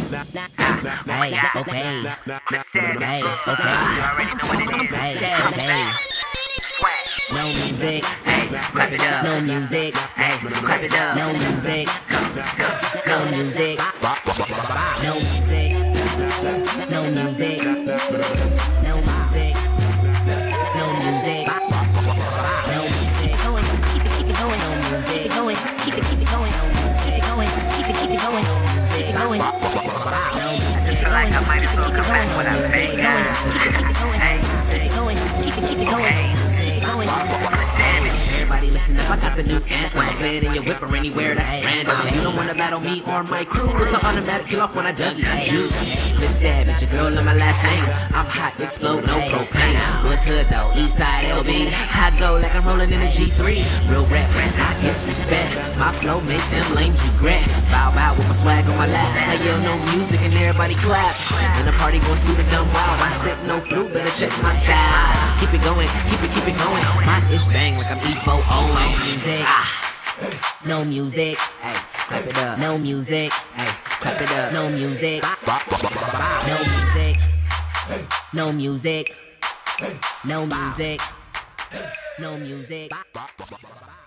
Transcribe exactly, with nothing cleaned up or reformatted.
Hey, okay. Hey, okay. Hey, hey. No music, hey, clap it up. No music, hey, clap it up. No music, no music, no music, no music, no music, no music, no music. Going, keep it, keep it going. No music, going, keep it, keep it going. No music, going, keep it, keep it going. No music, going. No music, going, keep it, keep it going. No music, going, keep it, keep it going. No music, going, keep it, keep it going. Everybody listen up, I got the new anthem. Play it in your whip or anywhere that's random. You don't wanna battle me or my crew. It's an automatic kill off when I dug you. Juice, Live Savage, a girl in my last name. I'm hot, explode, no propane. What's hood though? Eastside L B. I go like I'm rolling in a G three. Real rap, I get respect. My flow make them lames regret. Bow bow with my swag on my lap. I yell no music and everybody clap. And the party goes through the dumb wild. I said no flu, better check my style. Keep it going, keep it, keep it going. My ish bang like I'm E four oh. No music, no music, hey, clap it up. No music, hey, clap it up. No music, no music, no music, no music, no music.